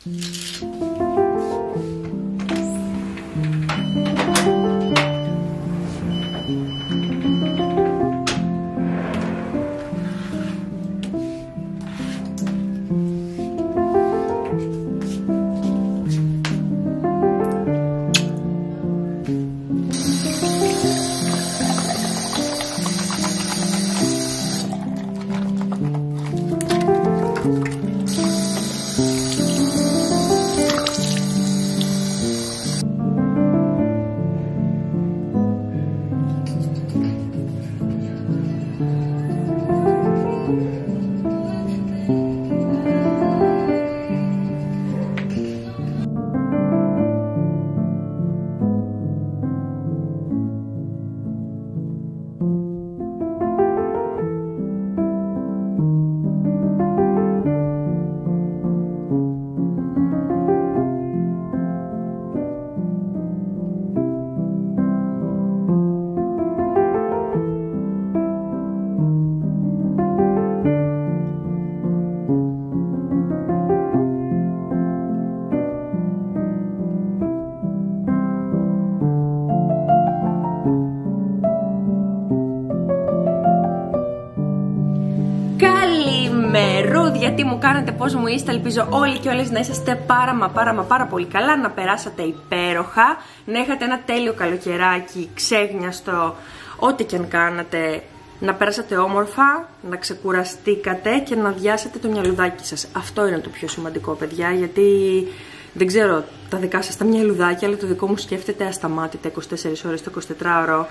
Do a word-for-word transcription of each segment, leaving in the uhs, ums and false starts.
Γιατί μου κάνατε, πώς μου είστε, ελπίζω όλοι και όλες να είσαστε πάρα μα πάρα μα πάρα πολύ καλά, να περάσατε υπέροχα, να είχατε ένα τέλειο καλοκαιράκι, ξέγνιαστο, ό,τι και αν κάνατε, να περάσατε όμορφα, να ξεκουραστήκατε και να αδειάσετε το μυαλουδάκι σας. Αυτό είναι το πιο σημαντικό, παιδιά, γιατί δεν ξέρω τα δικά σας τα μυαλουδάκια, αλλά το δικό μου σκέφτεται ασταμάτητα είκοσι τέσσερις ώρες το εικοσιτετράωρο.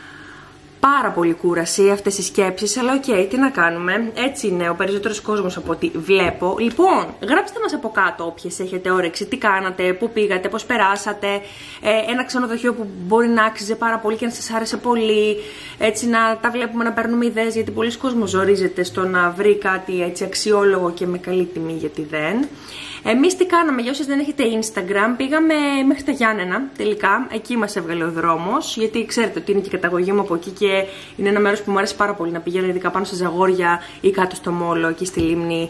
Πάρα πολύ κούραση αυτές οι σκέψεις, αλλά οκ, okay, τι να κάνουμε, έτσι είναι ο περισσότερος κόσμος από ό,τι βλέπω. Λοιπόν, γράψτε μας από κάτω όποιες έχετε όρεξη, τι κάνατε, πού πήγατε, πώς περάσατε, ε, ένα ξενοδοχείο που μπορεί να άξιζε πάρα πολύ και να σας άρεσε πολύ, έτσι να τα βλέπουμε, να παίρνουμε ιδέες, γιατί πολλοί κόσμος ζορίζεται στο να βρει κάτι έτσι αξιόλογο και με καλή τιμή, γιατί δεν. Εμείς τι κάναμε, για όσες δεν έχετε Instagram, πήγαμε μέχρι τα Γιάννενα τελικά, εκεί μας έβγαλε ο δρόμος, γιατί ξέρετε ότι είναι και η καταγωγή μου από εκεί και είναι ένα μέρος που μου αρέσει πάρα πολύ να πηγαίνω, ειδικά πάνω στα Ζαγόρια ή κάτω στο Μόλο, εκεί στη λίμνη.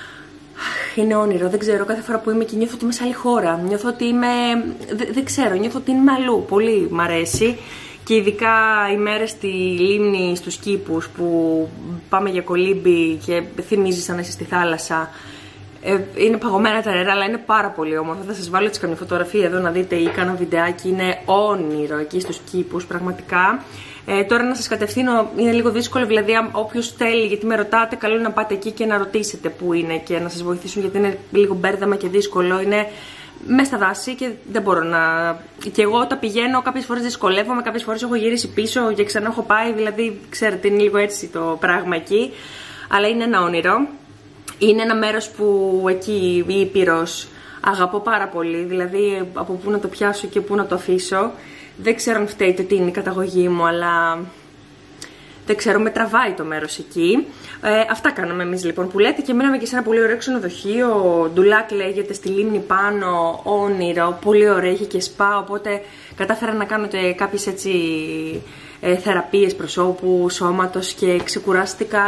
Είναι όνειρο, δεν ξέρω, κάθε φορά που είμαι και νιώθω ότι είμαι σε άλλη χώρα, νιώθω ότι είμαι, δεν, δεν ξέρω, νιώθω ότι είμαι αλλού, πολύ μ' αρέσει. Και ειδικά οι μέρες στη λίμνη, στους κήπους που πάμε για κολύμπι και θυμίζει σαν να είσαι στη θάλασσα. Ε, είναι παγωμένα τα νερά, αλλά είναι πάρα πολύ όμορφο. Θα σας βάλω έτσι καμιά φωτογραφία εδώ να δείτε ή κάνω βιντεάκι. Είναι όνειρο εκεί στους κήπους, πραγματικά. Ε, τώρα να σας κατευθύνω είναι λίγο δύσκολο, δηλαδή όποιος θέλει, γιατί με ρωτάτε, καλό είναι να πάτε εκεί και να ρωτήσετε πού είναι και να σας βοηθήσουν, γιατί είναι λίγο μπέρδαμα και δύσκολο. Είναι μέσα στα δάση και δεν μπορώ να. Και εγώ όταν πηγαίνω, κάποιες φορές δυσκολεύομαι, κάποιες φορές έχω γυρίσει πίσω και ξανά έχω πάει. Δηλαδή, ξέρετε, είναι λίγο έτσι το πράγμα εκεί. Αλλά είναι ένα όνειρο. Είναι ένα μέρος που εκεί η Ήπειρος αγαπώ πάρα πολύ. Δηλαδή, από πού να το πιάσω και πού να το αφήσω. Δεν ξέρω αν φταίει το τι είναι η καταγωγή μου, αλλά δεν ξέρω, με τραβάει το μέρος εκεί. Ε, αυτά κάναμε εμείς λοιπόν που λέτε και μείναμε και σε ένα πολύ ωραίο ξενοδοχείο. Ντουλάκ λέγεται, στη λίμνη πάνω, όνειρο, πολύ ωραίο, είχε και σπα, οπότε κατάφερα να κάνω και κάποιες έτσι ε, θεραπείες προσώπου, σώματος και ξεκουράστηκα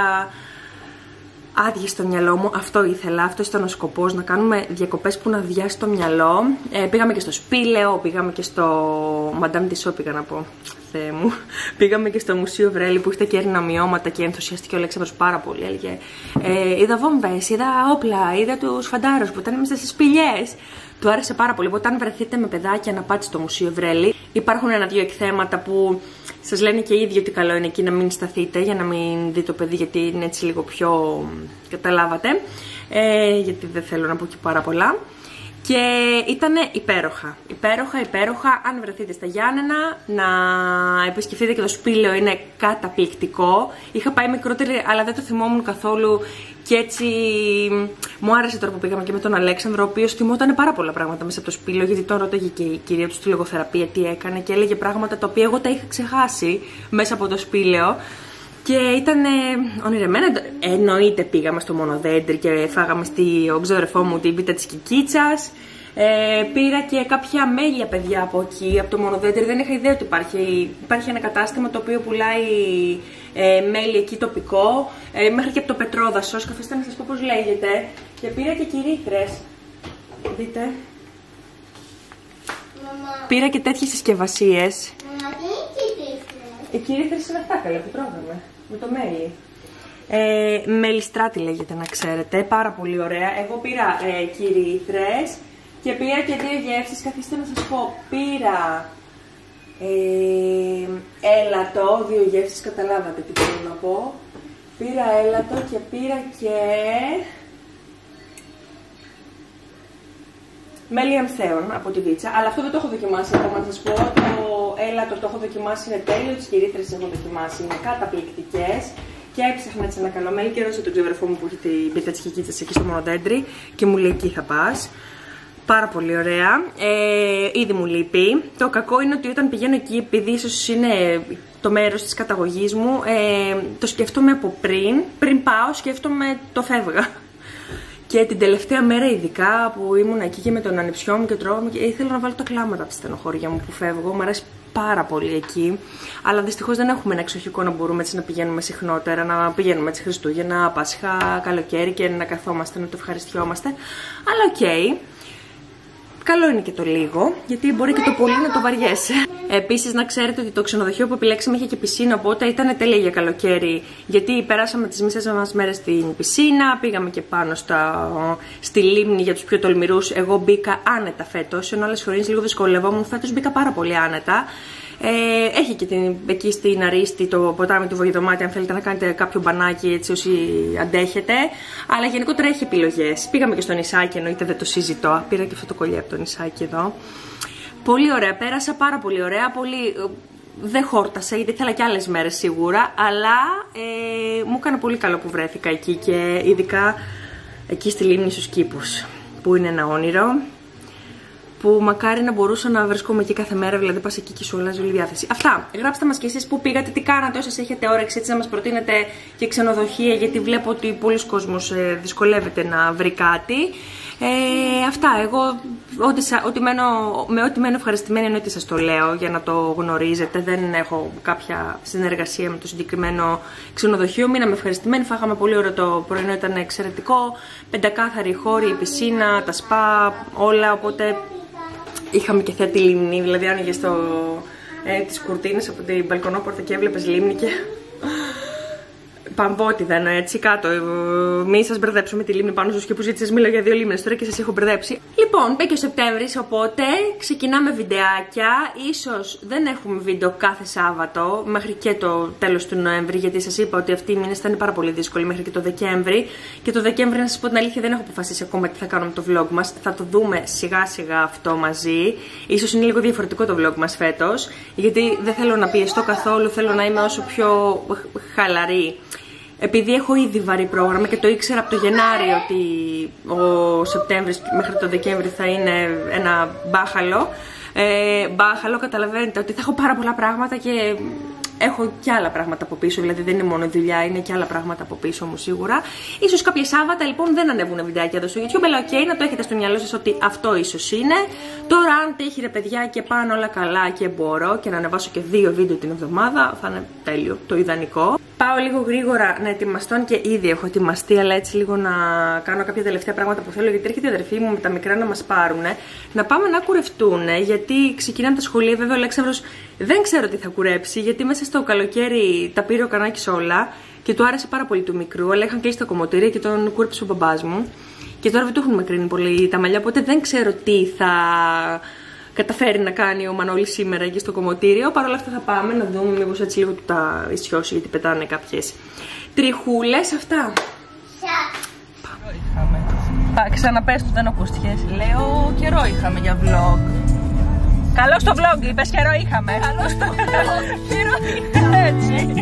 άδειε στο μυαλό μου. Αυτό ήθελα, αυτό ήταν ο σκοπός, να κάνουμε διακοπές που να αδειάσει το μυαλό. Ε, πήγαμε και στο Σπήλαιο, πήγαμε και στο Μαντάμ Τισό, πήγα να πω. Θεέ μου. Πήγαμε και στο Μουσείο Βρέλη που είχατε και έρευνα μειώματα και ενθουσιαστική ο Αλέξανδρος πάρα πολύ. Έλεγε ε, είδα βόμβες, είδα όπλα, είδα τους φαντάρους που ήταν μέσα στις σπηλιές. Του άρεσε πάρα πολύ. Οπότε, αν βρεθείτε με παιδάκια να πάτε στο Μουσείο Βρέλη, υπάρχουν ένα-δύο εκθέματα που σας λένε και οι ίδιοι ότι καλό είναι εκεί να μην σταθείτε για να μην δει το παιδί, γιατί είναι έτσι λίγο πιο. Καταλάβατε. Ε, γιατί δεν θέλω να πω και πάρα πολλά. Και ήταν υπέροχα, υπέροχα, υπέροχα. Αν βρεθείτε στα Γιάννενα, να επισκεφτείτε και το Σπήλαιο, είναι καταπληκτικό. Είχα πάει μικρότερη, αλλά δεν το θυμόμουν καθόλου. Και έτσι μου άρεσε τώρα που πήγαμε και με τον Αλέξανδρο, ο οποίος θυμόταν πάρα πολλά πράγματα μέσα από το Σπήλαιο, γιατί τον ρώταγε και η κυρία του στη λογοθεραπεία τι έκανε και έλεγε πράγματα τα οποία εγώ τα είχα ξεχάσει μέσα από το Σπήλαιο. Και ήταν ε, ονειρεμένα. Εννοείται πήγαμε στο Μονοδέντρι και φάγαμε στον ξαδερφό μου την πίτα της Κικίτσας. Ε, πήρα και κάποια μέλια, παιδιά, από εκεί, από το Μονοδέντρι. Δεν είχα ιδέα ότι υπάρχει. Υπάρχει ένα κατάστημα το οποίο πουλάει ε, μέλι εκεί τοπικό. Ε, μέχρι και από το Πετρόδασος. Καθίστε να σας πω πώς λέγεται. Και πήρα και κυρίθρες. δείτε. Μαμά. Πήρα και τέτοιες συσκευασίες. Μαμά, τι είναι οι κυρίθρες? Οι κυρίθρες είναι αυτά καλά που τρώγαμε. Με το μέλι. Ε, μελιστράτη λέγεται, να ξέρετε. Πάρα πολύ ωραία. Εγώ πήρα ε, κυρίθρες και πήρα και δύο γεύσεις. Καθίστε να σας πω. Πήρα ε, έλατο, δύο γεύσεις, καταλάβατε τι θέλω να πω. Πήρα έλατο και πήρα και μέλι αμθέων από τη Βίτσα, αλλά αυτό δεν το έχω δοκιμάσει ακόμα, να σας πω. Το έλατο το έχω δοκιμάσει, είναι τέλειο, τις κυρίθρες έχω δοκιμάσει, είναι καταπληκτικές. Και έψαχνα έτσι ένα καλό μέλι και έδωσα τον ξεβερφό μου που έχει την πίτα της Κικίτσας εκεί στο Μονοδέντρι και μου λέει εκεί θα πας. Πάρα πολύ ωραία. Ε, ήδη μου λείπει. Το κακό είναι ότι όταν πηγαίνω εκεί, επειδή ίσως είναι το μέρος της καταγωγής μου, ε, το σκέφτομαι από πριν. Πριν πάω, σκέφτομαι το φεύγα. Και την τελευταία μέρα, ειδικά που ήμουν εκεί και με τον ανιψιό μου και τρώγαμε, ήθελα να βάλω τα κλάματα από τη στενοχώρια μου που φεύγω. Μου αρέσει πάρα πολύ εκεί. Αλλά δυστυχώς δεν έχουμε ένα εξοχικό να μπορούμε έτσι να πηγαίνουμε συχνότερα, να πηγαίνουμε έτσι Χριστούγεννα, Πάσχα, καλοκαίρι και να καθόμαστε, να το ευχαριστιόμαστε. Αλλά οκ. Okay. Καλό είναι και το λίγο, γιατί μπορεί και το πολύ να το βαριέσαι. Επίσης, να ξέρετε ότι το ξενοδοχείο που επιλέξαμε είχε και πισίνα, οπότε ήταν τέλεια για καλοκαίρι. Γιατί περάσαμε τις μισές μας μέρες στην πισίνα, πήγαμε και πάνω στα, στη λίμνη για τους πιο τολμηρούς. Εγώ μπήκα άνετα φέτος, ενώ άλλες φορές λίγο δυσκολευόμουν. Φέτος μπήκα πάρα πολύ άνετα. Ε, έχει και την, εκεί στην Αρίστη το ποτάμι του Βογεδομάτη, αν θέλετε να κάνετε κάποιο μπανάκι έτσι όσοι αντέχετε. Αλλά γενικότερα έχει επιλογές. Πήγαμε και στο νησάκι, εννοείται δεν το συζητώ. Πήρα και αυτό το κολλιέ από το νησάκι εδώ. Πολύ ωραία, πέρασα πάρα πολύ ωραία. Πολύ... Δεν χόρτασα γιατί ήθελα και άλλες μέρες σίγουρα. Αλλά ε, μου έκανε πολύ καλό που βρέθηκα εκεί και ειδικά εκεί στη λίμνη στους κήπους, που είναι ένα όνειρο. Που μακάρι να μπορούσα να βρίσκομαι εκεί κάθε μέρα, δηλαδή πας εκεί και σου αλλάζει όλη η διάθεση. Αυτά. Γράψτε μας κι εσείς που πήγατε, τι κάνατε, όσες έχετε όρεξη έτσι να μας προτείνετε και ξενοδοχεία, γιατί βλέπω ότι πολλοί κόσμος ε, δυσκολεύεται να βρει κάτι. Ε, αυτά. Εγώ ό,τι, ό,τι μένω, με ό,τι μένω ευχαριστημένη είναι ότι σας το λέω για να το γνωρίζετε. Δεν έχω κάποια συνεργασία με το συγκεκριμένο ξενοδοχείο. Μείναμε ευχαριστημένοι, φάγαμε πολύ ωραίο το πρωινό, ήταν εξαιρετικό. Πεντακάθαρη χώρη, η πισίνα, τα σπα, όλα, οπότε. Είχαμε και θέατη λίμνη, δηλαδή άνοιγες το, ε, τις κουρτίνες από την μπαλκονόπορτα και έβλεπες λίμνη και Παμπότιδα εννοώ έτσι κάτω. Μην σας μπερδέψω με τη λίμνη πάνω στους κήπους, γιατί σας μιλάω για δύο λίμνες τώρα και σας έχω μπερδέψει. Λοιπόν, μπήκε ο Σεπτέμβρης, οπότε ξεκινάμε βιντεάκια. Ίσως δεν έχουμε βίντεο κάθε Σάββατο μέχρι και το τέλος του Νοέμβρη, γιατί σας είπα ότι αυτοί οι μήνες θα είναι πάρα πολύ δύσκολοι μέχρι και το Δεκέμβρη. Και το Δεκέμβρη, να σας πω την αλήθεια, δεν έχω αποφασίσει ακόμα τι θα κάνουμε το vlog μας. Θα το δούμε σιγά σιγά αυτό μαζί. Ίσως είναι λίγο διαφορετικό το vlog μας φέτος, γιατί δεν θέλω να πιεστώ καθόλου, θέλω να είμαι όσο πιο χαλαρή. Επειδή έχω ήδη βαρύ πρόγραμμα και το ήξερα από το Γενάρη ότι ο Σεπτέμβρης μέχρι το Δεκέμβρη θα είναι ένα μπάχαλο. Ε, μπάχαλο, καταλαβαίνετε ότι θα έχω πάρα πολλά πράγματα και έχω και άλλα πράγματα από πίσω. Δηλαδή δεν είναι μόνο δουλειά, είναι και άλλα πράγματα από πίσω μου σίγουρα. Ίσως κάποια Σάββατα λοιπόν δεν ανέβουν βιντεάκια εδώ στο YouTube, αλλά οκ, να το έχετε στο μυαλό σας ότι αυτό ίσως είναι. Τώρα, αν τύχει ρε παιδιά και πάνε όλα καλά και μπορώ και να ανεβάσω και δύο βίντεο την εβδομάδα, θα είναι τέλειο, το ιδανικό. Πάω λίγο γρήγορα να ετοιμαστώ και ήδη έχω ετοιμαστεί, αλλά έτσι λίγο να κάνω κάποια τελευταία πράγματα που θέλω. Γιατί έρχεται η αδερφή μου με τα μικρά να μας πάρουν, να πάμε να κουρευτούν. Γιατί ξεκινάμε τα σχολεία. Βέβαια, ο Αλέξανδρος δεν ξέρω τι θα κουρέψει, γιατί μέσα στο καλοκαίρι τα πήρε ο Κανάκης όλα και του άρεσε πάρα πολύ του μικρού. Αλλά είχαν κλείσει τα κομμωτήρια και τον κούρεψε ο μπαμπάς μου. Και τώρα δεν του έχουν μακρύνει πολύ τα μαλλιά, οπότε δεν ξέρω τι θα καταφέρει να κάνει ο Μανώλης σήμερα εκεί στο κομμωτήριο. Παρ' όλα αυτά θα πάμε να δούμε μήπως έτσι λίγο του τα ισιώσει, γιατί πετάνε κάποιες τριχούλες. Αυτά. Θα ξαναπες του, δεν ακούστηκες. Λέω καιρό είχαμε για vlog. Καλό στο vlog είπες, καιρό είχαμε. Καλό στο vlog, καιρό είχαμε. Έτσι.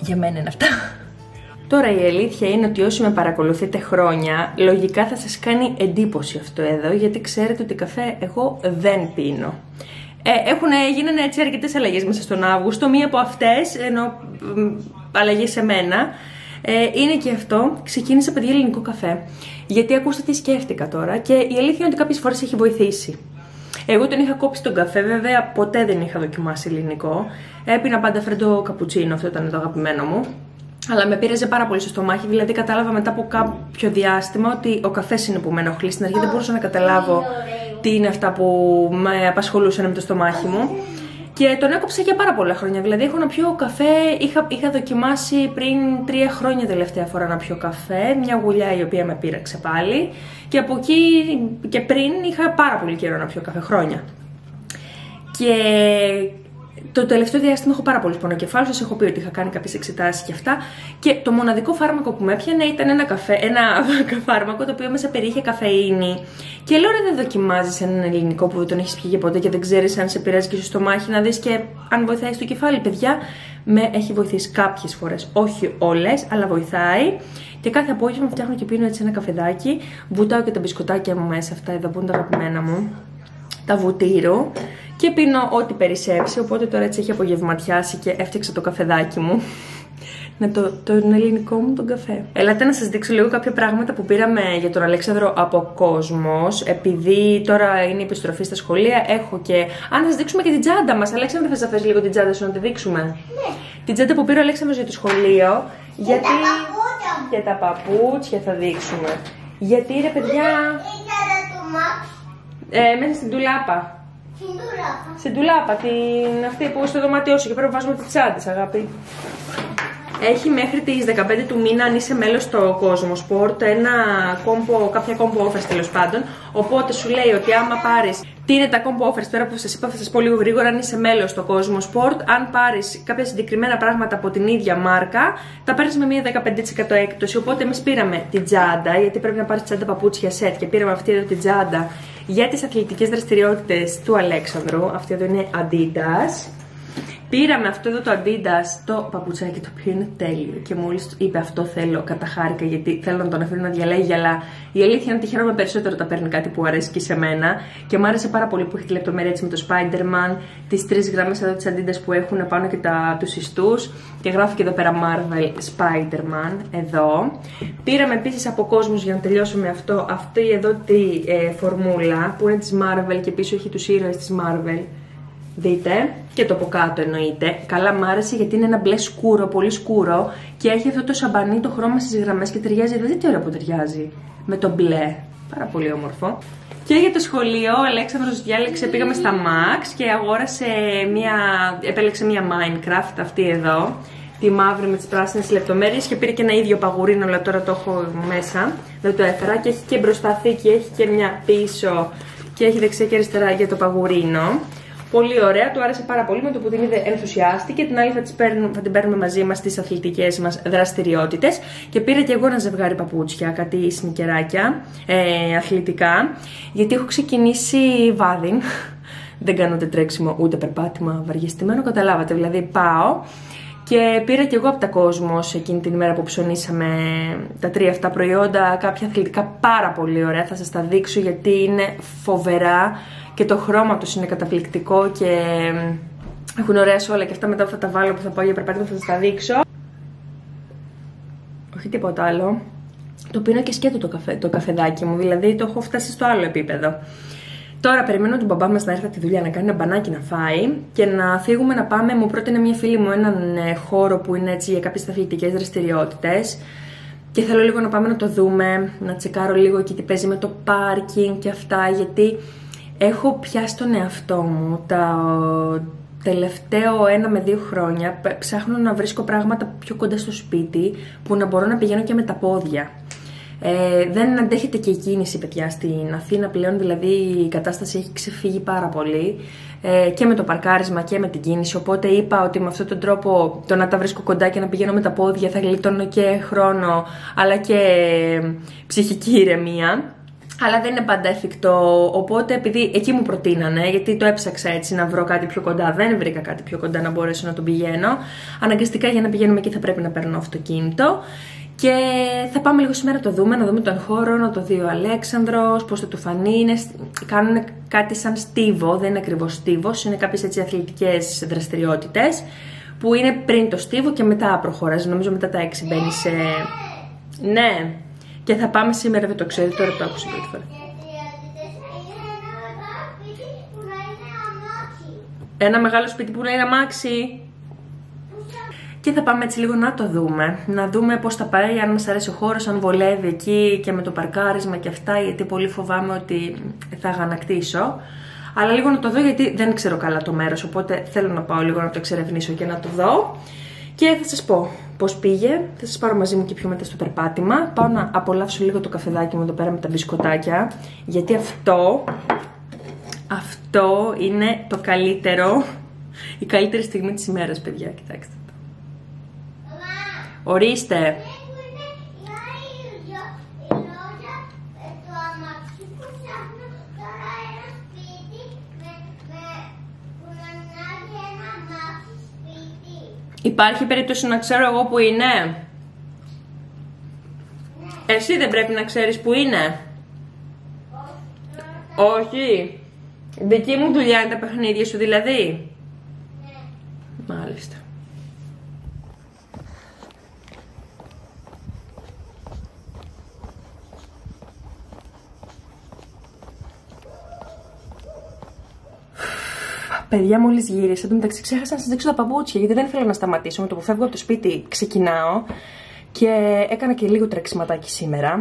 Για μένα είναι αυτά. Τώρα η αλήθεια είναι ότι όσοι με παρακολουθείτε χρόνια, λογικά θα σας κάνει εντύπωση αυτό εδώ, γιατί ξέρετε ότι καφέ εγώ δεν πίνω. Ε, έχουν, γίνανε έτσι αρκετές αλλαγές μέσα στον Αύγουστο, μία από αυτές, ενώ αλλαγές σε μένα, ε, είναι και αυτό, ξεκίνησα παιδιά ελληνικό καφέ. Γιατί ακούστε τι σκέφτηκα τώρα και η αλήθεια είναι ότι κάποιες φορές έχει βοηθήσει. Εγώ τον είχα κόψει τον καφέ, βέβαια ποτέ δεν είχα δοκιμάσει ελληνικό. Έπινα πάντα φρέντο καπουτσίνο, αυτό ήταν το αγαπημένο μου. Αλλά με πήραζε πάρα πολύ στο στομάχι, δηλαδή κατάλαβα μετά από κάποιο διάστημα ότι ο καφές είναι που με ενοχλεί. Στην αρχή δεν μπορούσα να καταλάβω τι είναι αυτά που με απασχολούσαν με το στομάχι μου. Και τον έκοψα για πάρα πολλά χρόνια. Δηλαδή, έχω να πιω καφέ. Είχα, είχα δοκιμάσει πριν τρία χρόνια τελευταία φορά να πιω καφέ. Μια γουλιά η οποία με πείραξε πάλι. Και από εκεί και πριν είχα πάρα πολύ καιρό να πιω καφέ, χρόνια. Και το τελευταίο διάστημα έχω πάρα πολύ πονοκεφάλου. Σας έχω πει ότι είχα κάνει κάποιες εξετάσεις και αυτά. Και το μοναδικό φάρμακο που με έπιανε ήταν ένα, καφέ, ένα φάρμακο το οποίο μέσα περιείχε καφεΐνη. Και λέω: ρε, δεν δοκιμάζεις έναν ελληνικό που δεν τον έχεις πιει για ποτέ και δεν ξέρεις αν σε πειράζει και στο στομάχι, να δεις και αν βοηθάει στο κεφάλι. Παιδιά, με έχει βοηθήσει κάποιες φορές. Όχι όλες, αλλά βοηθάει. Και κάθε απόγευμα φτιάχνω και πίνω έτσι ένα καφεδάκι. Βουτάω και τα μπισκοτάκια μου μέσα, αυτά εδώ που είναι τα αγαπημένα μου. Τα βουτύρω. Και πίνω ό,τι περισσέψει, οπότε τώρα έτσι έχει απογευματιάσει και έφτιαξα το καφεδάκι μου. Να το, τον ελληνικό μου τον καφέ. Ελάτε να σας δείξω λίγο κάποια πράγματα που πήραμε για τον Αλέξανδρο από Κόσμος. Επειδή τώρα είναι η επιστροφή στα σχολεία, έχω και... Α, να σας δείξουμε και την τσάντα μας. Αλέξανδρο, θες να φέρεις λίγο την τσάντα σου να τη δείξουμε? Ναι. Την τσάντα που πήρε ο Αλέξανδρος για το σχολείο. Και γιατί... τα παπούτσια. Και τα παπούτσια θα δείξουμε. Γιατί ρε παιδιά... Ε, μέσα στην τουλάπα. Στην τουλάπα. Στην τουλάπα, την αυτή που στο δωμάτιό σου και πρέπει να βάζουμε τις τσάντες, αγάπη. Έχει μέχρι τις δεκαπέντε του μήνα, αν είσαι μέλος στο Cosmosport, ένα combo, κάποια combo offers τέλος πάντων. Οπότε σου λέει ότι άμα πάρεις. Τι είναι τα combo offers τώρα που σας είπα, θα σας πω λίγο γρήγορα. Αν είσαι μέλος στο Cosmosport, αν πάρεις κάποια συγκεκριμένα πράγματα από την ίδια μάρκα, τα παίρνεις με μία δεκαπέντε τοις εκατό έκπτωση. Οπότε εμείς πήραμε την τσάντα, γιατί πρέπει να πάρεις τσάντα παπούτσια σετ, και πήραμε αυτή εδώ την τσάντα για τις αθλητικές δραστηριότητες του Αλέξανδρου. Αυτή εδώ είναι Adidas. Πήραμε αυτό εδώ το Adidas, το παπουτσάκι, το οποίο είναι τέλειο. Και μόλις είπε αυτό θέλω, καταχάρηκα, γιατί θέλω να τον αφήνω να διαλέγει. Αλλά η αλήθεια είναι ότι χαίρομαι περισσότερο όταν παίρνει κάτι που αρέσει και σε μένα. Και μου άρεσε πάρα πολύ που έχει τη λεπτομέρεια έτσι με το Spider-Man, τις τρεις γραμμές εδώ της Adidas που έχουν πάνω και τα, τους ιστούς. Και γράφει και εδώ πέρα Marvel Spider-Man, εδώ. Πήραμε επίσης από Κόσμος, για να τελειώσουμε αυτό, αυτή εδώ τη ε, φορμούλα που είναι της Marvel και πίσω έχει τους ήρωες της Marvel. Δείτε, και το από κάτω εννοείται. Καλά μ' άρεσε γιατί είναι ένα μπλε σκούρο, πολύ σκούρο. Και έχει αυτό το σαμπανί το χρώμα στις γραμμές και ταιριάζει εδώ. Δείτε τι ωραία που ταιριάζει με το μπλε. Πάρα πολύ όμορφο. Και για το σχολείο, ο Αλέξανδρος διάλεξε, πήγαμε στα Max και αγόρασε μια, επέλεξε μια Minecraft αυτή εδώ. Τη μαύρη με τις πράσινες λεπτομέρειες και πήρε και ένα ίδιο παγουρίνο, αλλά τώρα το έχω μέσα. Δεν το έφερα και έχει και μπροστά θήκη, έχει και μια πίσω και έχει δεξιά και αριστερά για το παγουρίνο. Πολύ ωραία, του άρεσε πάρα πολύ, με το που την είδε ενθουσιάστηκε. Την άλλη θα, τις παίρνουμε, θα την παίρνουμε μαζί μας στις αθλητικές μας δραστηριότητες. Και πήρα και εγώ ένα ζευγάρι παπούτσια, κάτι σνικεράκια, ε, αθλητικά. Γιατί έχω ξεκινήσει βάδιν. Δεν κάνω ούτε τρέξιμο ούτε περπάτημα βαριεστημένο, καταλάβατε. Δηλαδή πάω και πήρα και εγώ από τα Κόσμος εκείνη την ημέρα που ψωνίσαμε τα τρία αυτά προϊόντα, κάποια αθλητικά πάρα πολύ ωραία. Θα σας τα δείξω γιατί είναι φοβερά. Και το χρώμα τους είναι καταπληκτικό και έχουν ωραία σόλα και αυτά. Μετά που θα τα βάλω που θα πάω για περπάτημα θα σας τα δείξω. Όχι τίποτα άλλο. Το πίνω και σκέτο το, καφέ, το καφεδάκι μου, δηλαδή το έχω φτάσει στο άλλο επίπεδο. Τώρα περιμένω τον μπαμπά μας να έρθει από τη δουλειά να κάνει ένα μπανάκι να φάει και να φύγουμε να πάμε. Μου πρότεινε μια φίλη μου έναν χώρο που είναι έτσι για κάποιες αθλητικές δραστηριότητες. Και θέλω λίγο να πάμε να το δούμε, να τσεκάρω λίγο εκεί τι παίζει με το πάρκινγκ και αυτά, γιατί έχω πιάσει τον εαυτό μου τα τελευταίο ένα με δύο χρόνια. Ψάχνω να βρίσκω πράγματα πιο κοντά στο σπίτι που να μπορώ να πηγαίνω και με τα πόδια. Ε, δεν αντέχεται και η κίνηση, παιδιά, στην Αθήνα πλέον, δηλαδή η κατάσταση έχει ξεφύγει πάρα πολύ ε, και με το παρκάρισμα και με την κίνηση. Οπότε είπα ότι με αυτόν τον τρόπο το να τα βρίσκω κοντά και να πηγαίνω με τα πόδια θα γλιτώνω και χρόνο αλλά και ψυχική ηρεμία. Αλλά δεν είναι πάντα εφικτό, οπότε επειδή εκεί μου προτείνανε, γιατί το έψαξα έτσι να βρω κάτι πιο κοντά, δεν βρήκα κάτι πιο κοντά να μπορέσω να τον πηγαίνω. Αναγκαστικά για να πηγαίνουμε εκεί θα πρέπει να παίρνω αυτοκίνητο. Και θα πάμε λίγο σήμερα να το δούμε, να δούμε τον χώρο, να το δει ο Αλέξανδρος, πώς θα του φανεί. Είναι, κάνουν κάτι σαν στίβο, δεν είναι ακριβώς στίβος, είναι κάποιες έτσι αθλητικές δραστηριότητες που είναι πριν το στίβο και μετά προχωράς. Νομίζω μετά τα έξι μπαίνει σε... Ναι, και θα πάμε σήμερα, δεν το ξέρει, τώρα το άκουσα πρώτη φορά. Ένα μεγάλο σπίτι που να είναι αμάξι. Και θα πάμε έτσι λίγο να το δούμε, να δούμε πώς θα πάει, αν μας αρέσει ο χώρος, αν βολεύει εκεί και με το παρκάρισμα και αυτά, γιατί πολύ φοβάμαι ότι θα αγανακτήσω. Αλλά λίγο να το δω γιατί δεν ξέρω καλά το μέρος, οπότε θέλω να πάω λίγο να το εξερευνήσω και να το δω. Και θα σας πω πώς πήγε, θα σας πάρω μαζί μου και πιο μετά στο περπάτημα. Πάω να απολαύσω λίγο το καφεδάκι μου εδώ πέρα με τα μπισκοτάκια, γιατί αυτό, αυτό είναι το καλύτερο, η καλύτερη στιγμή της ημέρας, παιδιά, κοιτάξτε. Ορίστε. Υπάρχει περίπτωση να ξέρω εγώ που είναι? Ναι. Εσύ δεν πρέπει να ξέρεις που είναι? Όχι. Δική μου δουλειά είναι τα παιχνίδια σου δηλαδή? Ναι. Μάλιστα. Παιδιά, μόλις γύρισα, εν τω μεταξύ ξέχασα να σας δείξω τα παπούτσια, γιατί δεν θέλω να σταματήσω. Με το που φεύγω από το σπίτι ξεκινάω και έκανα και λίγο τρεξιματάκι σήμερα.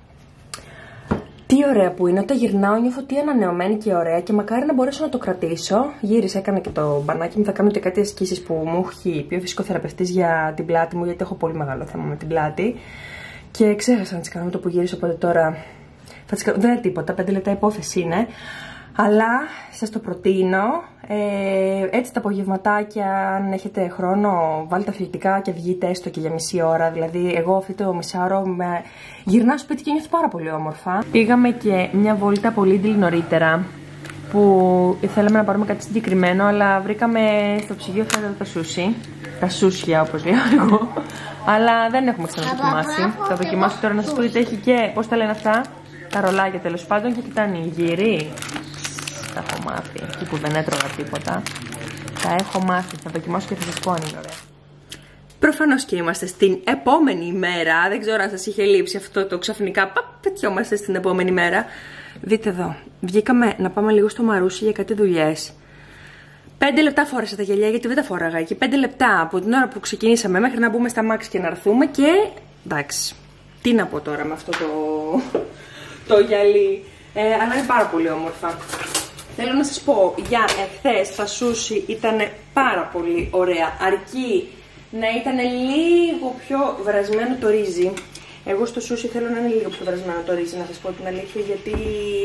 Τι ωραία που είναι, όταν γυρνάω νιώθω τι ανανεωμένη και ωραία και μακάρι να μπορέσω να το κρατήσω. Γύρισα, έκανα και το μπανάκι μου, θα κάνω και κάτι ασκήσεις που μου έχει πει ο φυσικοθεραπευτής για την πλάτη μου, γιατί έχω πολύ μεγάλο θέμα με την πλάτη. Και ξέχασα να τις κάνω με το που γύρισα, οπότε τώρα θα τις κάνω. Δεν είναι τίποτα, πέντε λεπτά υπόθεση είναι. Αλλά σας το προτείνω, ε, έτσι τα απογευματάκια, αν έχετε χρόνο, βάλτε αθλητικά και βγείτε έστω και για μισή ώρα. Δηλαδή εγώ αυτό το μισάωρο με... γυρνάω σπίτι και νιώθω πάρα πολύ όμορφα. Πήγαμε και μια βόλτα από Lidl νωρίτερα, που θέλαμε να πάρουμε κάτι συγκεκριμένο, αλλά βρήκαμε στο ψυγείο αυτά τα σούσι, τα σούσια όπως λέω εγώ, αλλά δεν έχουμε ξαναδοκιμάσει. Θα δοκιμάσω τώρα να σας πω ότι έχει και, πώς τα λένε αυτά, τα ρολάκια τέλος πάντων, και κοιτάνε οι γύροι. Τα έχω μάθει, εκεί που δεν έτρωγα τίποτα. Τα έχω μάθει, θα δοκιμάσω και θα σας πω αν είναι ωραία. Προφανώς και είμαστε στην επόμενη ημέρα. Δεν ξέρω αν σας είχε λείψει αυτό το ξαφνικά. Παπ, πετιόμαστε στην επόμενη μέρα. Δείτε εδώ, βγήκαμε να πάμε λίγο στο Μαρούσι για κάτι δουλειές. Πέντε λεπτά φόρεσα τα γυαλιά, γιατί δεν τα φόραγα εκεί. Πέντε λεπτά από την ώρα που ξεκινήσαμε μέχρι να μπούμε στα μάξι και να έρθουμε. Και εντάξει, τι να πω τώρα με αυτό το, το γυαλί. Ε, αλλά είναι πάρα πολύ όμορφα. Θέλω να σας πω, για εχθές τα σούσι ήταν πάρα πολύ ωραία, αρκεί να ήταν λίγο πιο βρασμένο το ρύζι. Εγώ στο σούσι θέλω να είναι λίγο πιο βρασμένο το ρύζι, να σας πω την αλήθεια, γιατί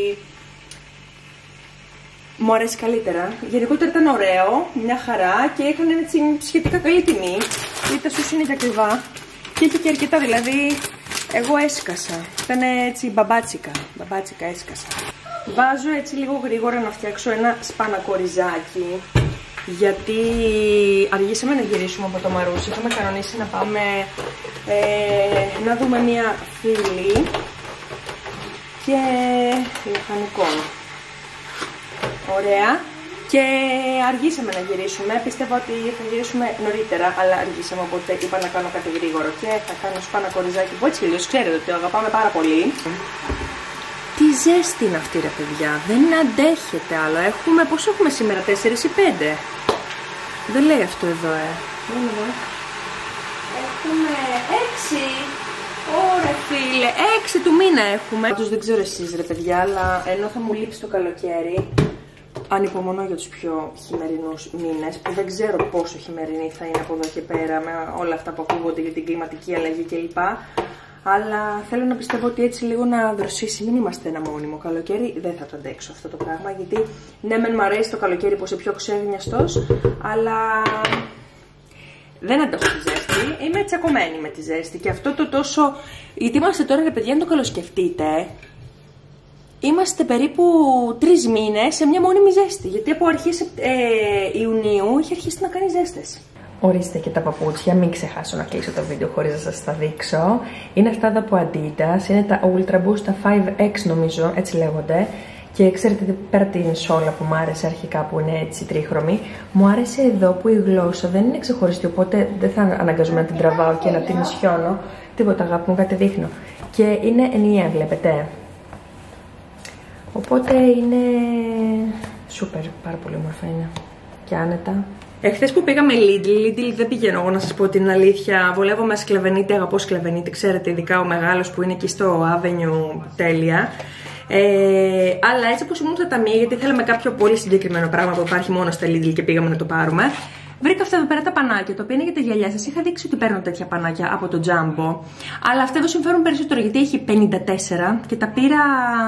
μου αρέσει καλύτερα. Γενικότερα ήταν ωραίο, μια χαρά, και είχαν έτσι σχετικά καλή τιμή, γιατί τα σούσι είναι και ακριβά και είχε και αρκετά, δηλαδή εγώ έσκασα, ήταν έτσι μπαμπάτσικα, μπαμπάτσικα έσκασα. Βάζω έτσι λίγο γρήγορα να φτιάξω ένα σπανακοριζάκι, γιατί αργήσαμε να γυρίσουμε από το Μαρούσι. Είχαμε κανονίσει να πάμε ε, να δούμε μία φίλη και λαχανικών. Ωραία. Και αργήσαμε να γυρίσουμε. Πίστευα ότι θα γυρίσουμε νωρίτερα, αλλά αργήσαμε, οπότε είπα να κάνω κάτι γρήγορο. Και θα κάνω σπανακοριζάκι που έτσι αλλιώς ξέρετε ότι το αγαπάμε πάρα πολύ. Τι ζέστη είναι αυτή ρε παιδιά, δεν αντέχεται άλλο. Έχουμε, πόσο έχουμε σήμερα, τέσσερις ή πέντε? Δεν λέει αυτό εδώ, ε. Έχουμε έξι. Ωραία φίλε, έξι του μήνα έχουμε. Πάντως δεν ξέρω εσείς ρε παιδιά, αλλά ενώ θα μου λείψει το καλοκαίρι, ανυπομονώ για τους πιο χειμερινούς μήνες, που δεν ξέρω πόσο χειμερινή θα είναι από εδώ και πέρα, με όλα αυτά που ακούγονται για την κλιματική αλλαγή κλπ. Αλλά θέλω να πιστεύω ότι έτσι λίγο να δροσίσει. Μην είμαστε ένα μόνιμο καλοκαίρι. Δεν θα το αντέξω αυτό το πράγμα. Γιατί ναι, μεν μ' αρέσει το καλοκαίρι που είσαι πιο ξέγνιαστος, αλλά δεν αντέχω τη ζέστη. Είμαι τσακωμένη με τη ζέστη. Και αυτό το τόσο. Γιατί είμαστε τώρα, ρε παιδιά, αν το καλοσκεφτείτε, είμαστε περίπου τρεις μήνες σε μια μόνιμη ζέστη. Γιατί από αρχές ε, Ιουνίου έχει αρχίσει να κάνει ζέστες. Ορίστε και τα παπούτσια, μην ξεχάσω να κλείσω το βίντεο χωρίς να σας τα δείξω. Είναι αυτά εδώ από Adidas, είναι τα Ultra Boost, τα φάιβ εξ νομίζω, έτσι λέγονται. Και ξέρετε, πέρα την σόλα που μου άρεσε αρχικά που είναι έτσι τρίχρωμη, μου άρεσε εδώ που η γλώσσα δεν είναι ξεχωριστή, οπότε δεν θα αναγκαζόμαι να την τραβάω και να την ισιώνω. Τίποτα, αγάπη μου, κάτι δείχνω. Και είναι ενιαία, βλέπετε. Οπότε είναι σούπερ, πάρα πολύ όμορφα είναι. Και άνετα. Εχθές που πήγαμε Lidl, Lidl δεν πηγαίνω εγώ να σας πω την αλήθεια. Βολεύομαι σκλαβενίτη, αγαπώ σκλαβενίτη, ξέρετε, ειδικά ο μεγάλος που είναι εκεί στο Avenue, τέλεια. Ε, αλλά έτσι όπως ήμουν στα ταμεία, γιατί θέλαμε κάποιο πολύ συγκεκριμένο πράγμα που υπάρχει μόνο στα Lidl και πήγαμε να το πάρουμε. Βρήκα αυτά εδώ πέρα τα πανάκια, τα οποία είναι για τα γυαλιά. Σας είχα δείξει ότι παίρνω τέτοια πανάκια από το Jumbo. Αλλά αυτά εδώ συμφέρουν περισσότερο γιατί έχει πενήντα τέσσερα και τα πήρα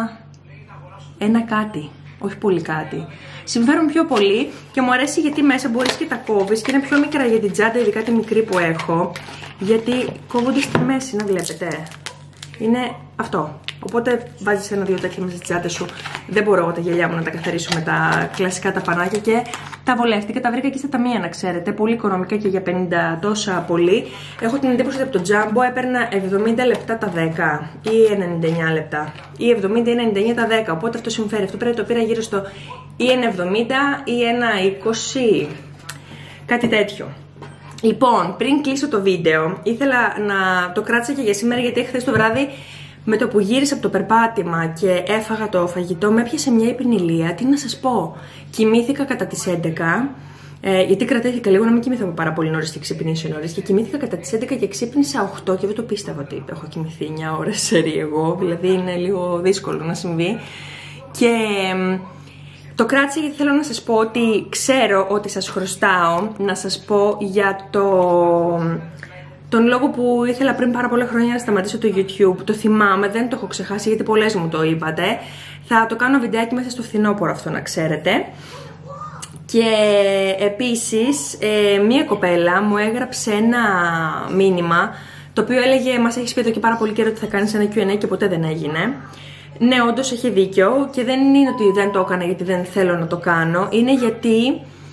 ένα κάτι. Όχι πολύ κάτι. Συμφέρουν πιο πολύ και μου αρέσει γιατί μέσα μπορείς και τα κόβεις και είναι πιο μικρά για την τσάντα, ειδικά τη μικρή που έχω. Γιατί κόβονται στη μέση, να βλέπετε. Είναι αυτό. Οπότε βάζεις ένα-δύο τέτοια μέσα στη τσάντα σου. Δεν μπορώ εγώ τα γυαλιά μου να τα καθαρίσω με τα κλασικά τα πανάκια και τα βολεύτηκα. Τα βρήκα εκεί στα ταμεία, να ξέρετε. Πολύ οικονομικά και για πενήντα τόσα πολύ. Έχω την εντύπωση ότι από το Jumbo έπαιρνα εβδομήντα λεπτά τα δέκα ή ενενήντα εννιά λεπτά. Ή εβδομήντα ή ενενήντα εννιά τα δέκα. Οπότε αυτό συμφέρει. Αυτό πρέπει το πήρα γύρω στο ή ένα εβδομήντα ή ένα είκοσι. Κάτι τέτοιο. Λοιπόν, πριν κλείσω το βίντεο, ήθελα να το κράτησα και για σήμερα γιατί χθες το βράδυ με το που γύρισα από το περπάτημα και έφαγα το φαγητό, με έπιασε μια υπνηλία. Τι να σας πω, κοιμήθηκα κατά τις έντεκα, ε, γιατί κρατήθηκα λίγο να μην κοιμηθώ πάρα πολύ νωρίς και ξυπνήσω νωρίς. Και κοιμήθηκα κατά τις έντεκα και ξύπνησα οκτώ και δεν το πίστευα ότι έχω κοιμηθεί εννιά ώρες σερί εγώ, δηλαδή είναι λίγο δύσκολο να συμβεί. Και ε, το κράτησα γιατί θέλω να σας πω ότι ξέρω ότι σας χρωστάω να σας πω για το... τον λόγο που ήθελα πριν πάρα πολλά χρόνια να σταματήσω το YouTube. Το θυμάμαι, δεν το έχω ξεχάσει γιατί πολλές μου το είπατε. Θα το κάνω βιντεάκι μέσα στο φθινόπωρο αυτό, να ξέρετε. Και επίσης ε, μία κοπέλα μου έγραψε ένα μήνυμα το οποίο έλεγε μας έχεις πει εδώ και πάρα πολύ καιρό ότι θα κάνεις ένα κιου εντ έι και ποτέ δεν έγινε. Ναι, όντως έχει δίκιο και δεν είναι ότι δεν το έκανα γιατί δεν θέλω να το κάνω. Είναι γιατί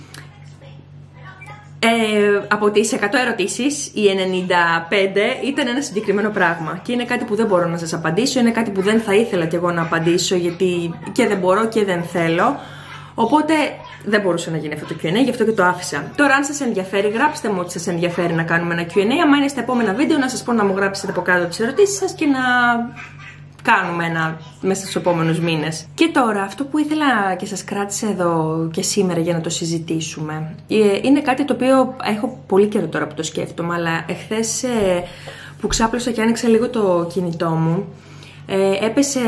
Ε, από τις εκατό ερωτήσεις, οι ενενήντα πέντε ήταν ένα συγκεκριμένο πράγμα. Και είναι κάτι που δεν μπορώ να σας απαντήσω, είναι κάτι που δεν θα ήθελα κι εγώ να απαντήσω, γιατί και δεν μπορώ και δεν θέλω. Οπότε δεν μπορούσε να γίνει αυτό το κιου εντ έι, γι' αυτό και το άφησα. Τώρα, αν σας ενδιαφέρει, γράψτε μου ότι σας ενδιαφέρει να κάνουμε ένα κιου εντ έι. Άμα είναι στα επόμενα βίντεο, να σας πω να μου γράψετε από κάτω τις ερωτήσεις σας και να κάνουμε ένα μέσα στους επόμενους μήνες. Και τώρα, αυτό που ήθελα και σας κράτησε εδώ και σήμερα για να το συζητήσουμε, είναι κάτι το οποίο έχω πολύ καιρό τώρα που το σκέφτομαι, αλλά εχθές που ξάπλωσα και άνοιξα λίγο το κινητό μου, έπεσε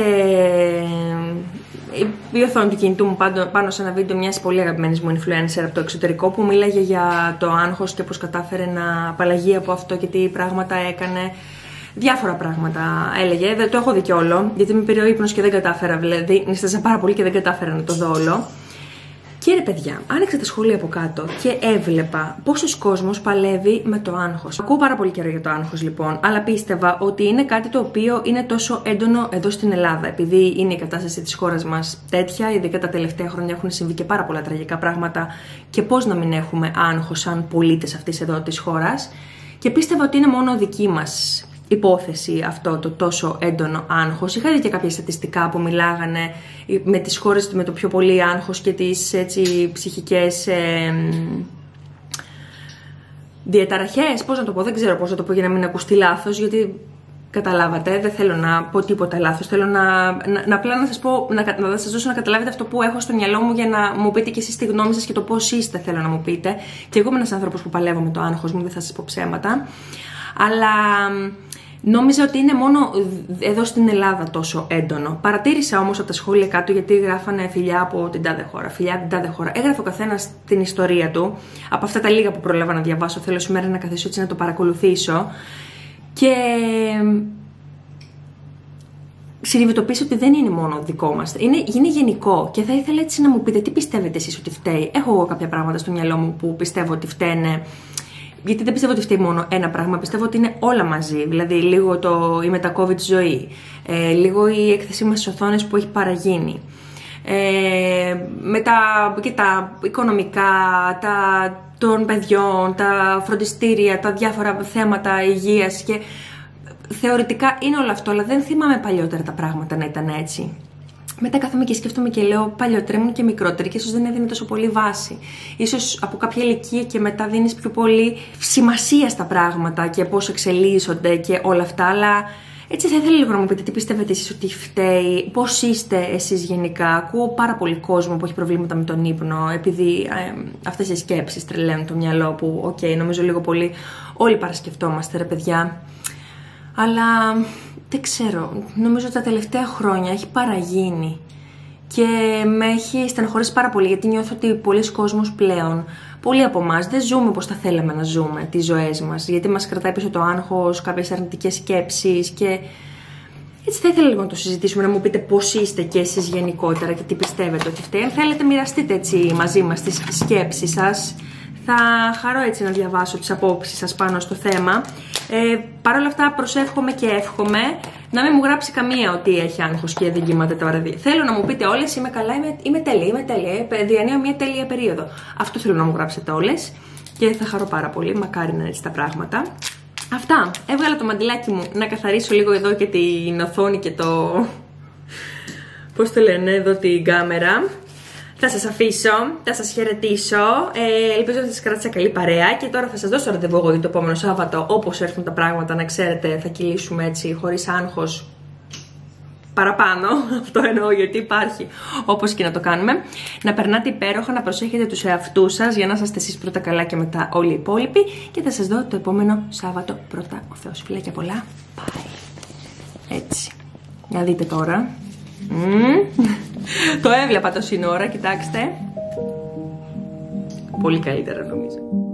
η οθόνη του κινητού μου πάνω σε ένα βίντεο μιας πολύ αγαπημένης μου influencer από το εξωτερικό που μίλαγε για το άγχος και πώς κατάφερε να απαλλαγεί από αυτό και τι πράγματα έκανε. Διάφορα πράγματα έλεγε, δεν το έχω δει κι όλο, γιατί με πήρε ο ύπνος και δεν κατάφερα, δηλαδή νηστάζα πάρα πολύ και δεν κατάφερα να το δω όλο. Και ρε παιδιά, άνοιξα τα σχόλια από κάτω και έβλεπα πόσος κόσμος παλεύει με το άγχος. Ακούω πάρα πολύ καιρό για το άγχος λοιπόν, αλλά πίστευα ότι είναι κάτι το οποίο είναι τόσο έντονο εδώ στην Ελλάδα. Επειδή είναι η κατάσταση της χώρας μας τέτοια, ειδικά τα τελευταία χρόνια έχουν συμβεί και πάρα πολλά τραγικά πράγματα και πώς να μην έχουμε άγχος σαν πολίτες αυτής εδώ της χώρας. Και πίστευα ότι είναι μόνο δική μας υπόθεση αυτό το τόσο έντονο άγχος. Είχα δει και κάποια στατιστικά που μιλάγανε με τις χώρες με το πιο πολύ άγχος και τις έτσι ψυχικές ε, διαταραχές, πώς να το πω, δεν ξέρω πώς να το πω για να μην ακουστεί λάθος, γιατί καταλάβατε, δεν θέλω να πω τίποτα λάθος, θέλω να, να, να απλά να σας πω, να, να σας δώσω να καταλάβετε αυτό που έχω στο μυαλό μου για να μου πείτε και εσείς τη γνώμη σας και το πώς είστε, θέλω να μου πείτε. Και εγώ είμαι ένας άνθρωπος που παλεύω με το άγχος μου, δεν θα σας πω ψέματα, αλλά νόμιζα ότι είναι μόνο εδώ στην Ελλάδα τόσο έντονο. Παρατήρησα όμως από τα σχόλια κάτω, γιατί γράφανε φιλιά από την τάδε χώρα, φιλιά από την τάδε χώρα. Έγραφε ο καθένας την ιστορία του. Από αυτά τα λίγα που πρόλαβα να διαβάσω, θέλω σήμερα να καθίσω έτσι να το παρακολουθήσω. Και συνειδητοποίησα ότι δεν είναι μόνο δικό μας. Είναι, είναι γενικό. Και θα ήθελα έτσι να μου πείτε τι πιστεύετε εσείς ότι φταίει. Έχω εγώ κάποια πράγματα στο μυαλό μου που πιστεύω ότι φταίνε Γιατί δεν πιστεύω ότι φταίει μόνο ένα πράγμα, πιστεύω ότι είναι όλα μαζί. Δηλαδή, λίγο το, η μετα-COVID ζωή, ε, λίγο η έκθεσή μας στις οθόνες που έχει παραγίνει. Ε, με τα, και τα οικονομικά, τα των παιδιών, τα φροντιστήρια, τα διάφορα θέματα υγείας και θεωρητικά είναι όλο αυτό, αλλά δεν θυμάμαι παλιότερα τα πράγματα να ήταν έτσι. Μετά κάθομαι και σκέφτομαι και λέω παλιότερα ήμουν και μικρότερη και ίσως δεν έδινε τόσο πολύ βάση. Ίσως από κάποια ηλικία και μετά δίνεις πιο πολύ σημασία στα πράγματα και πώς εξελίσσονται και όλα αυτά, αλλά έτσι θα ήθελα λίγο να μου πείτε τι πιστεύετε εσείς ότι φταίει, πώς είστε εσείς γενικά. Ακούω πάρα πολύ κόσμο που έχει προβλήματα με τον ύπνο, επειδή ε, αυτές οι σκέψεις τρελαίνουν το μυαλό που, οκ, okay, νομίζω λίγο πολύ όλοι παρασκεφτόμαστε ρε παιδιά. Αλλά δεν ξέρω, νομίζω ότι τα τελευταία χρόνια έχει παραγίνει και με έχει στεναχωρήσει πάρα πολύ, γιατί νιώθω ότι πολλοί κόσμος πλέον, πολλοί από εμάς δεν ζούμε όπως θα θέλαμε να ζούμε τις ζωές μας, γιατί μας κρατάει πίσω το άγχος, κάποιες αρνητικές σκέψεις και έτσι θα ήθελα λίγο να το συζητήσουμε, να μου πείτε πώς είστε και εσείς γενικότερα και τι πιστεύετε ότι φταίει. Αν θέλετε μοιραστείτε έτσι μαζί μας τις σκέψεις σας. Θα χαρώ έτσι να διαβάσω τις απόψεις σας πάνω στο θέμα. Ε, Παρ' όλα αυτά προσεύχομαι και εύχομαι να μην μου γράψει καμία ότι έχει άγχος και δεν κοιμάται το βράδυ. Θέλω να μου πείτε όλες είμαι καλά, είμαι, είμαι τέλεια, είμαι τέλεια, διανύω μια τέλεια περίοδο. Αυτό θέλω να μου γράψετε όλες και θα χαρώ πάρα πολύ, μακάρι να είναι έτσι τα πράγματα. Αυτά, έβγαλα το μαντιλάκι μου να καθαρίσω λίγο εδώ και την οθόνη και το... πώς το λένε εδώ την κάμερα. Θα σας αφήσω, θα σας χαιρετήσω, ε, ελπίζω ότι σας κράτησα καλή παρέα και τώρα θα σας δώσω ραντεβού εγώ για το επόμενο Σάββατο, όπως έρθουν τα πράγματα, να ξέρετε, θα κυλήσουμε έτσι χωρίς άγχος παραπάνω, αυτό εννοώ γιατί υπάρχει, όπως και να το κάνουμε. Να περνάτε υπέροχα, να προσέχετε τους εαυτούς σας για να είστε εσείς πρώτα καλά και μετά όλοι οι υπόλοιποι και θα σας δω το επόμενο Σάββατο πρώτα ο Θεός. Φιλάκια πολλά, bye. Έτσι, να δείτε τώρα. Mm. Το έβλεπα τόση ώρα, κοιτάξτε. Πολύ καλύτερα νομίζω.